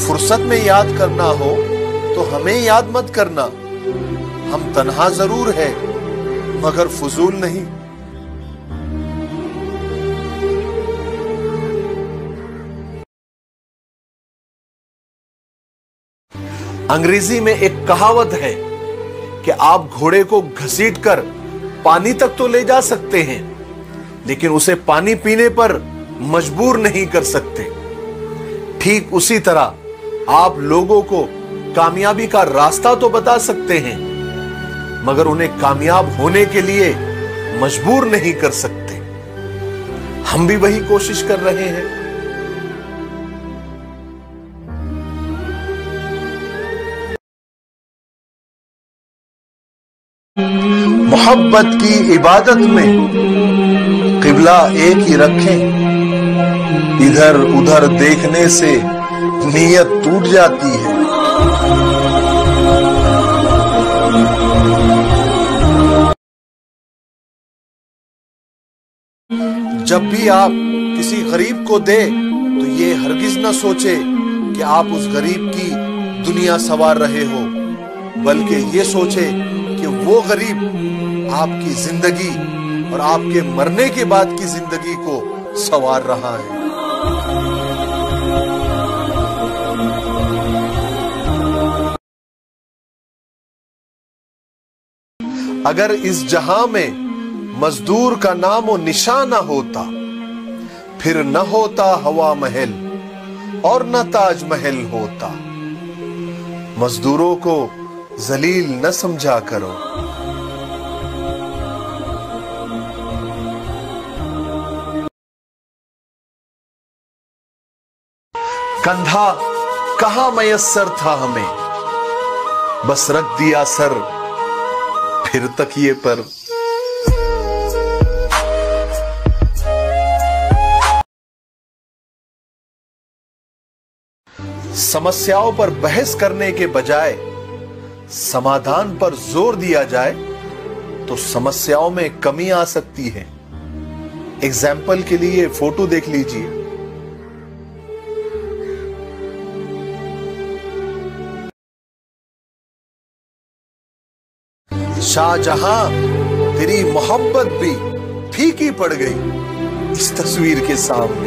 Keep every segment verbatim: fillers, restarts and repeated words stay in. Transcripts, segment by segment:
फुर्सत में याद करना हो तो हमें याद मत करना। हम तन्हा जरूर है मगर फजूल नहीं। अंग्रेजी में एक कहावत है कि आप घोड़े को घसीटकर पानी तक तो ले जा सकते हैं, लेकिन उसे पानी पीने पर मजबूर नहीं कर सकते। ठीक उसी तरह आप लोगों को कामयाबी का रास्ता तो बता सकते हैं, मगर उन्हें कामयाब होने के लिए मजबूर नहीं कर सकते। हम भी वही कोशिश कर रहे हैं। मोहब्बत की इबादत में किबला एक ही रखें। इधर उधर देखने से नीयत टूट जाती है। जब भी आप किसी गरीब को दे तो ये हरगिज न सोचे कि आप उस गरीब की दुनिया संवार रहे हो, बल्कि ये सोचे कि वो गरीब आपकी जिंदगी और आपके मरने के बाद की जिंदगी को संवार रहा है। अगर इस जहां में मजदूर का नाम और निशान होता, फिर न होता हवा महल और न ताज महल होता। मजदूरों को जलील न समझा करो। कंधा कहां मयस्सर था हमें, बस रख दिया सर फिर तकिए पर। समस्याओं पर बहस करने के बजाय समाधान पर जोर दिया जाए तो समस्याओं में कमी आ सकती है। एग्जाम्पल के लिए फोटो देख लीजिए। शाहजहां तेरी मोहब्बत भी फीकी पड़ गई इस तस्वीर के सामने।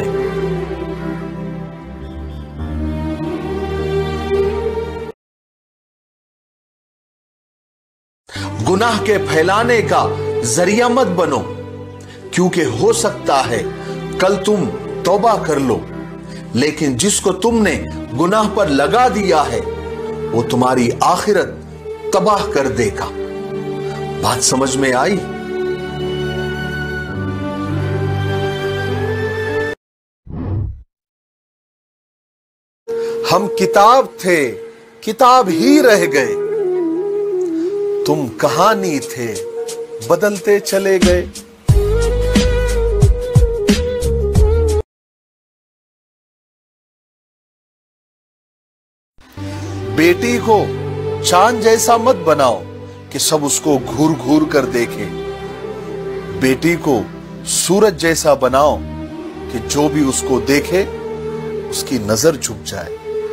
गुनाह के फैलाने का जरिया मत बनो, क्योंकि हो सकता है कल तुम तौबा कर लो, लेकिन जिसको तुमने गुनाह पर लगा दिया है वो तुम्हारी आखिरत तबाह कर देगा। बात समझ में आई? हम किताब थे, किताब ही रह गए। तुम कहानी थे, बदलते चले गए। बेटी को चांद जैसा मत बनाओ कि सब उसको घूर घूर कर देखें। बेटी को सूरज जैसा बनाओ कि जो भी उसको देखे उसकी नजर झुक जाए।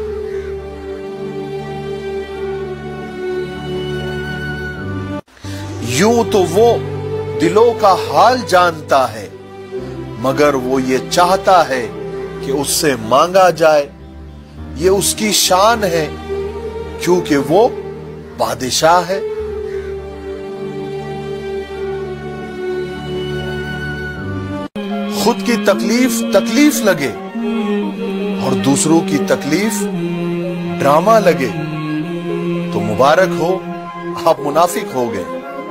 यूं तो वो दिलों का हाल जानता है, मगर वो ये चाहता है कि उससे मांगा जाए। ये उसकी शान है क्योंकि वो बादशाह है। खुद की तकलीफ तकलीफ लगे और दूसरों की तकलीफ ड्रामा लगे तो मुबारक हो, आप मुनाफिक हो गए।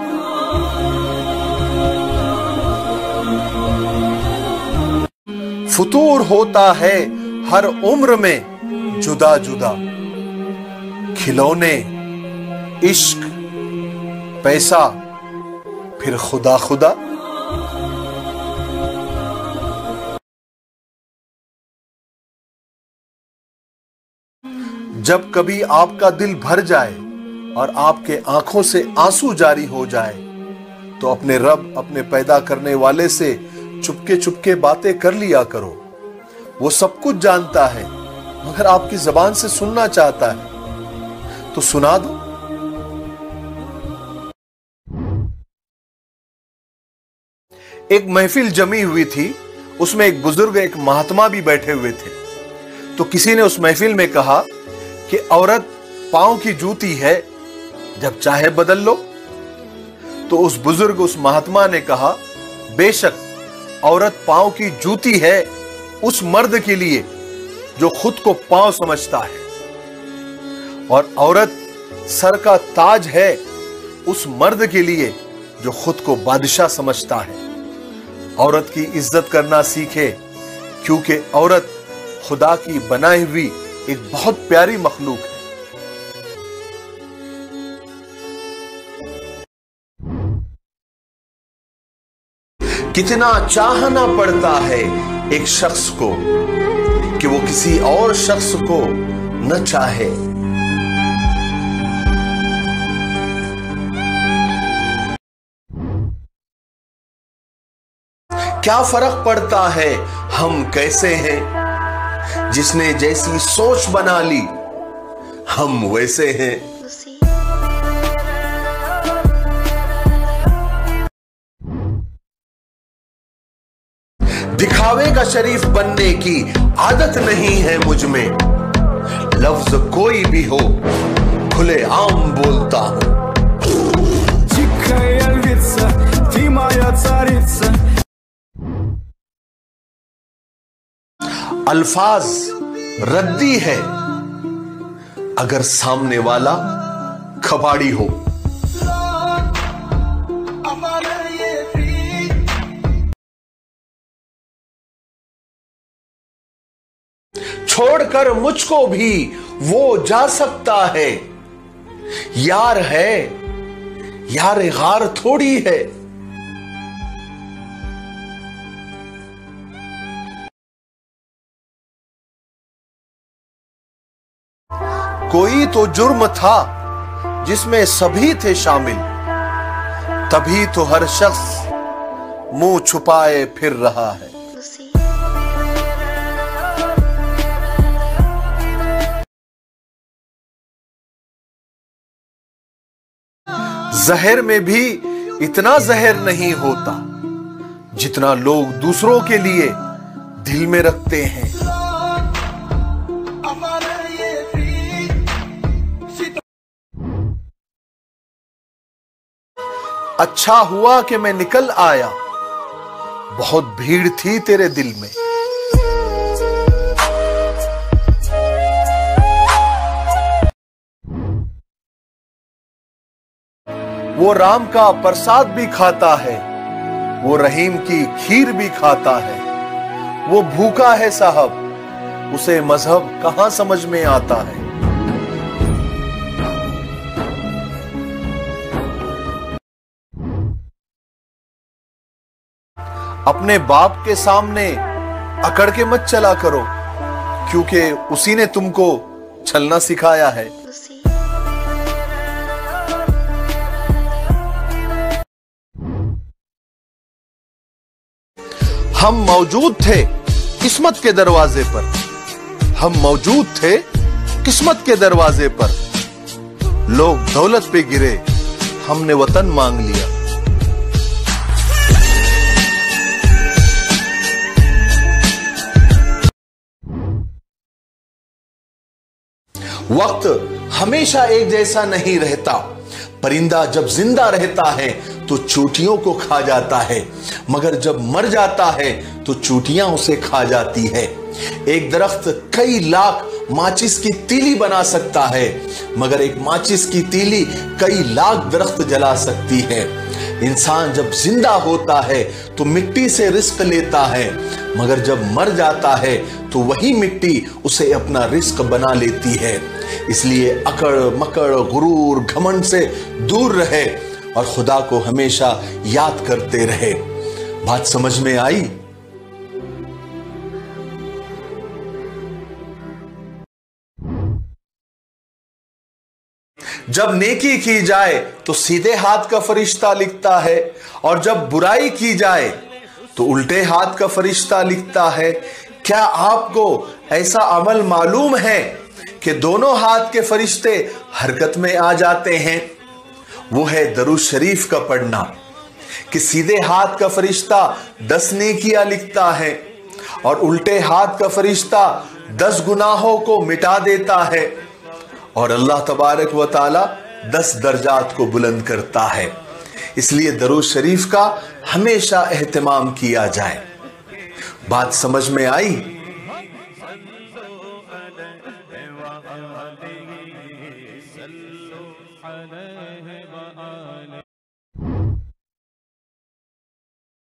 फुतूर होता है हर उम्र में जुदा जुदा। खिलौने, इश्क, पैसा, फिर खुदा खुदा। जब कभी आपका दिल भर जाए और आपके आंखों से आंसू जारी हो जाए तो अपने रब, अपने पैदा करने वाले से चुपके चुपके बातें कर लिया करो। वो सब कुछ जानता है, मगर आपकी जबान से सुनना चाहता है तो सुना दो। एक महफिल जमी हुई थी, उसमें एक बुजुर्ग, एक महात्मा भी बैठे हुए थे। तो किसी ने उस महफिल में कहा कि औरत पांव की जूती है, जब चाहे बदल लो। तो उस बुजुर्ग, उस महात्मा ने कहा, बेशक औरत पांव की जूती है उस मर्द के लिए जो खुद को पांव समझता है, और औरत सर का ताज है उस मर्द के लिए जो खुद को बादशाह समझता है। औरत की इज्जत करना सीखे, क्योंकि औरत खुदा की बनाई हुई एक बहुत प्यारी मखलूक है। कितना चाहना पड़ता है एक शख्स को कि वो किसी और शख्स को न चाहे। क्या फर्क पड़ता है हम कैसे हैं, जिसने जैसी सोच बना ली हम वैसे हैं। दिखावे का शरीफ बनने की आदत नहीं है मुझ में, लफ्ज कोई भी हो खुले आम बोलता हूं। अल्फाज रद्दी है अगर सामने वाला कबाड़ी हो। छोड़कर मुझको भी वो जा सकता है, यार है यार गार थोड़ी है। कोई तो जुर्म था जिसमें सभी थे शामिल, तभी तो हर शख्स मुंह छुपाए फिर रहा है। जहर में भी इतना जहर नहीं होता जितना लोग दूसरों के लिए दिल में रखते हैं। अच्छा हुआ कि मैं निकल आया, बहुत भीड़ थी तेरे दिल में। वो राम का प्रसाद भी खाता है, वो रहीम की खीर भी खाता है। वो भूखा है साहब, उसे मजहब कहां समझ में आता है। अपने बाप के सामने अकड़ के मत चला करो, क्योंकि उसी ने तुमको छलना सिखाया है। हम मौजूद थे किस्मत के दरवाजे पर, हम मौजूद थे किस्मत के दरवाजे पर। लोग दौलत पे गिरे, हमने वतन मांग लिया। वक्त हमेशा एक जैसा नहीं रहता। परिंदा जब जिंदा रहता है तो चोटियों को खा जाता है, मगर जब मर जाता है तो चोटियां उसे खा जाती है। एक दरख्त कई लाख माचिस की तीली बना सकता है, मगर एक माचिस की तीली कई लाख दरख्त जला सकती है। इंसान जब जिंदा होता है तो मिट्टी से रिस्क लेता है, मगर जब मर जाता है तो वही मिट्टी उसे अपना रिस्क बना लेती है। इसलिए अकड़ मकड़ गुरूर घमंड से दूर रहे और खुदा को हमेशा याद करते रहे। बात समझ में आई? जब नेकी की जाए तो सीधे हाथ का फरिश्ता लिखता है, और जब बुराई की जाए तो उल्टे हाथ का फरिश्ता लिखता है। क्या आपको ऐसा अमल मालूम है कि दोनों हाथ के फरिश्ते हरकत में आ जाते हैं? वो है दरूद शरीफ का पढ़ना, कि सीधे हाथ का फरिश्ता दस नेकियां लिखता है और उल्टे हाथ का फरिश्ता दस गुनाहों को मिटा देता है, और अल्लाह तबारक व ताला दस दर्जात को बुलंद करता है। इसलिए दरूद शरीफ का हमेशा एहतमाम किया जाए। बात समझ में आई?